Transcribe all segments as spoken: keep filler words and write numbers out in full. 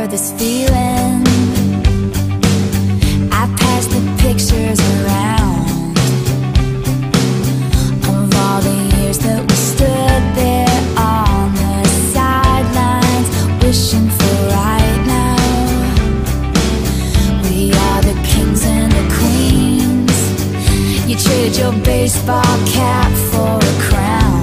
this feeling. I pass the pictures around of all the years that we stood there on the sidelines, wishing for right now. We are the kings and the queens. You traded your baseball cap for a crown.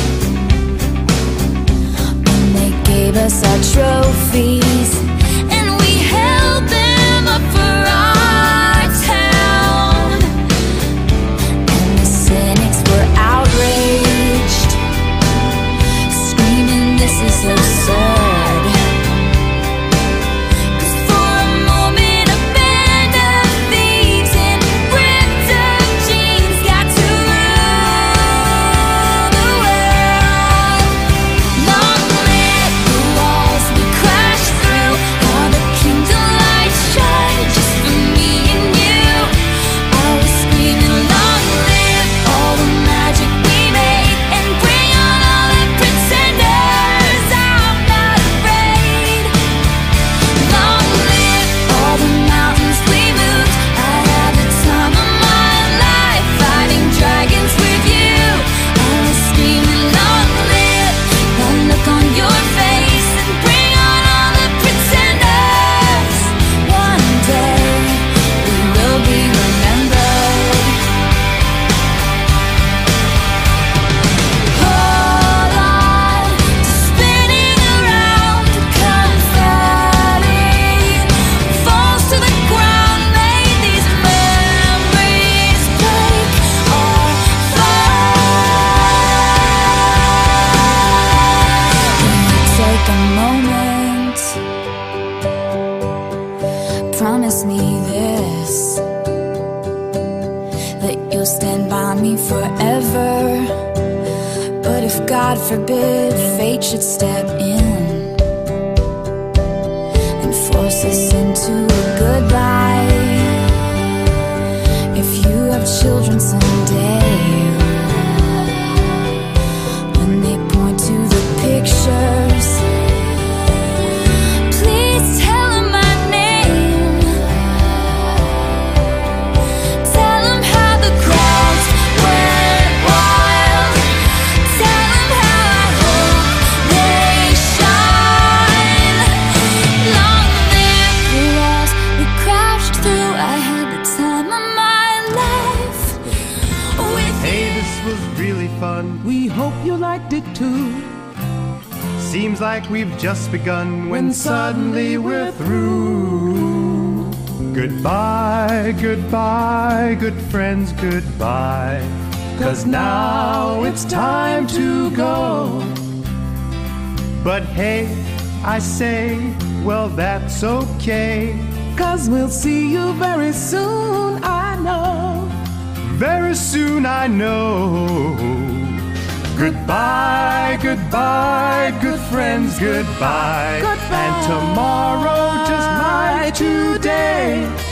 When they gave us our trophies and we held them up for our town, and the cynics were outraged, screaming this is absurd. Promise me this, that you'll stand by me forever. But if God forbid fate should step in and force us into a goodbye, if you have children someday, when they point to the pictures, we hope you liked it too. Seems like we've just begun when suddenly we're through. Goodbye, goodbye, good friends, goodbye. 'Cause now it's time to go. But hey, I say, well that's okay, 'cause we'll see you very soon, I know. Very soon, I know. Goodbye, goodbye, good friends, goodbye. Goodbye. And tomorrow, just like today,